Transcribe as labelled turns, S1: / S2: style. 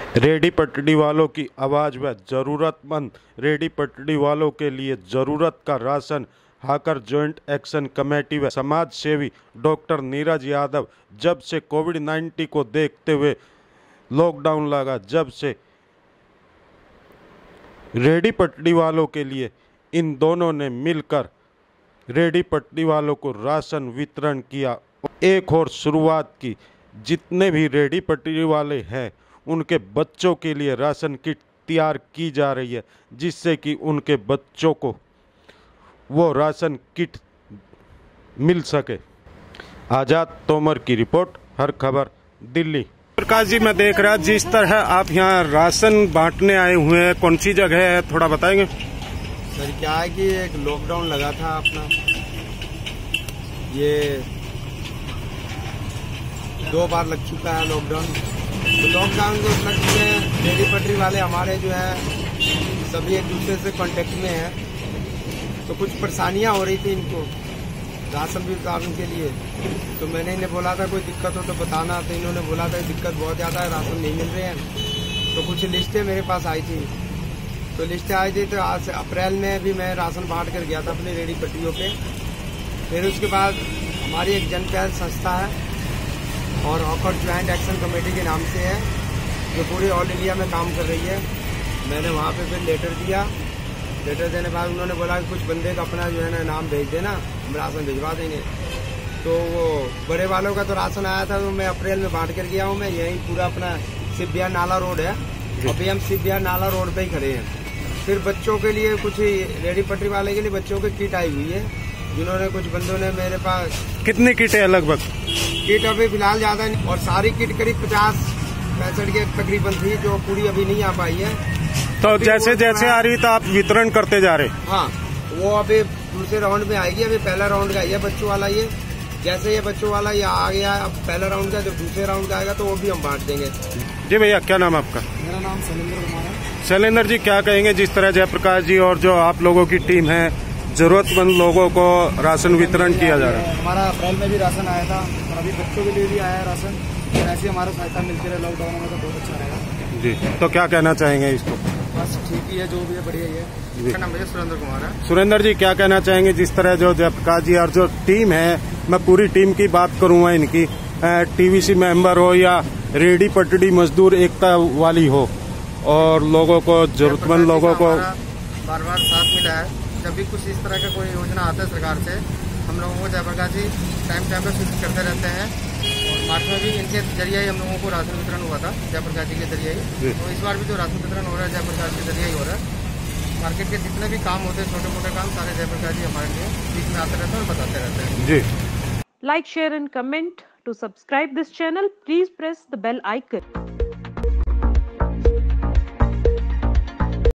S1: रेहड़ी पटरी वालों की आवाज़ व ज़रूरतमंद रेहड़ी पटरी वालों के लिए ज़रूरत का ration hawker joint action committee व समाज सेवी डॉक्टर नीरज यादव। जब से कोविड-19 को देखते हुए लॉकडाउन लगा, जब से रेहड़ी पटरी वालों के लिए इन दोनों ने मिलकर रेहड़ी पटरी वालों को राशन वितरण किया। एक और शुरुआत की, जितने भी रेहड़ी पटरी वाले हैं उनके बच्चों के लिए राशन किट तैयार की जा रही है, जिससे कि उनके बच्चों को वो राशन किट मिल सके। आज़ाद तोमर की रिपोर्ट, हर खबर दिल्ली। प्रकाश जी, मैं देख रहा जिस तरह आप यहाँ राशन बांटने आए हुए हैं, कौन सी जगह है, थोड़ा बताएंगे?
S2: सर क्या है कि एक लॉकडाउन लगा था अपना, ये 2 बार लग चुका है लॉकडाउन। तो लॉकडाउन के उपलक्ष्य में रेहड़ी पटरी वाले हमारे जो है सभी एक दूसरे से कांटेक्ट में हैं, तो कुछ परेशानियां हो रही थी इनको राशन वितरण के लिए। तो मैंने इन्हें बोला था कोई दिक्कत हो तो बताना, तो इन्होंने बोला था दिक्कत बहुत ज़्यादा है, राशन नहीं मिल रहे हैं। तो कुछ लिस्टें मेरे पास आई थी, तो लिस्टें आई थी, तो आज अप्रैल में भी मैं राशन बांट कर गया था अपनी रेहड़ी पटरियों पे। फिर उसके बाद हमारी एक जन पहल संस्था है और हॉकर ज्वाइंट एक्शन कमेटी के नाम से है, जो पूरे ऑल इंडिया में काम कर रही है। मैंने वहाँ पे फिर लेटर दिया। लेटर देने के बाद उन्होंने बोला कि कुछ बंदे का अपना जो है ना नाम भेज देना, हम राशन भिजवा देंगे। तो वो बड़े वालों का तो राशन आया था, तो मैं अप्रैल में बांट कर गया हूँ। मैं यही पूरा अपना शिव बिहार नाला रोड है, अभी हम शिव बिहार नाला रोड पे ही खड़े हैं। फिर बच्चों के लिए कुछ रेहड़ी पटरी वाले के लिए बच्चों की किट आई हुई है, जिन्होंने कुछ बंदों ने मेरे पास।
S1: कितनी किट है लगभग?
S2: किट अभी फिलहाल ज्यादा नहीं, और सारी किट करीब 50-65 के तकरीबन थी, जो पूरी अभी नहीं आ पाई है।
S1: तो जैसे जैसे आ रही तो आप वितरण करते जा रहे?
S2: हाँ, वो अभी दूसरे राउंड में आएगी। अभी पहला राउंड का है बच्चों वाला, ये जैसे ये बच्चों वाला ये आ गया, अब पहला राउंड का, जब दूसरे राउंड का आएगा तो वो भी हम बांट देंगे।
S1: जी भैया, क्या नाम आपका?
S2: मेरा नाम शैलेंद्र कुमार है।
S1: शैलेंद्र जी, क्या कहेंगे जिस तरह जयप्रकाश जी और जो आप लोगों की टीम है, जरूरतमंद लोगों को राशन वितरण किया जा रहा है?
S2: हमारा अप्रैल में भी राशन आया था और अभी बच्चों के लिए भी आया है राशन। ऐसी हमारा सहायता मिलती रहे लॉकडाउन में तो बहुत अच्छा रहेगा।
S1: जी, तो क्या कहना चाहेंगे इसको?
S2: बस ठीक ही है, जो भी है बढ़िया ही है। मेरा नाम सुरेंद्र कुमार है।
S1: सुरेंद्र जी, क्या कहना चाहेंगे जिस तरह जो जयप्रकाश जी और जो टीम है, मैं पूरी टीम की बात करूंगा, इनकी टीवीसी मेंबर हो या रेहड़ी पटरी मजदूर एकता वाली हो, और लोगों को, जरूरतमंद लोगों को
S2: बार बार साथ मिला है। जब भी कुछ इस तरह का कोई योजना आता है सरकार से, हम लोगों को जयप्रकाश जी टाइम टाइम पर सूचित करते रहते हैं। और मार्च में भी इनके जरिए ही हम लोगों को राशन वितरण हुआ था, जयप्रकाश जी के जरिए ही। तो इस बार भी जो राशन वितरण हो रहा है जयप्रकाश के जरिए ही हो रहा है। मार्केट के जितने भी काम होते हैं, छोटे मोटे काम, सारे जयप्रकाश जी हमारे लिए बीच में आते रहते हैं और बताते रहते हैं।
S1: जी।
S3: Like, share and comment. To subscribe this channel, please press the bell icon.